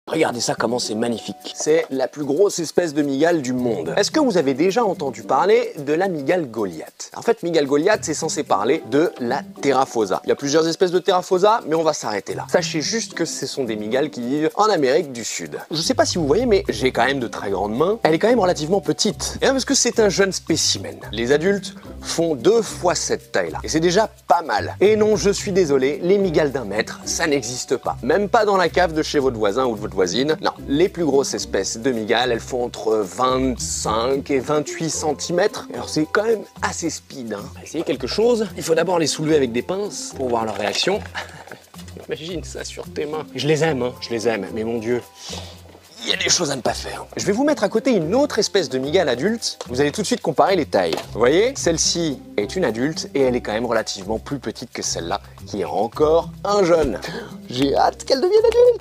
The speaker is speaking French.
Regardez ça, comment c'est magnifique. C'est la plus grosse espèce de mygale du monde. Est-ce que vous avez déjà entendu parler de la mygale Goliath? En fait, mygale Goliath, c'est censé parler de la Theraphosa. Il y a plusieurs espèces de Theraphosa, mais on va s'arrêter là. Sachez juste que ce sont des mygales qui vivent en Amérique du Sud. Je sais pas si vous voyez, mais j'ai quand même de très grandes mains. Elle est quand même relativement petite. Et parce que c'est un jeune spécimen. Les adultes font 2 fois cette taille-là. Et c'est déjà pas mal. Et non, je suis désolé, les mygales d'1 mètre, ça n'existe pas. Même pas dans la cave de chez votre voisin ou de votre voisine. Non, les plus grosses espèces de mygales, elles font entre 25 et 28 cm. Alors c'est quand même assez speed. On va essayer quelque chose. Il faut d'abord les soulever avec des pinces pour voir leur réaction. Imagine ça sur tes mains. Je les aime, mais mon Dieu. Il y a des choses à ne pas faire. Je vais vous mettre à côté une autre espèce de mygale adulte. Vous allez tout de suite comparer les tailles. Vous voyez, celle-ci est une adulte et elle est quand même relativement plus petite que celle-là, qui est encore un jeune. J'ai hâte qu'elle devienne adulte.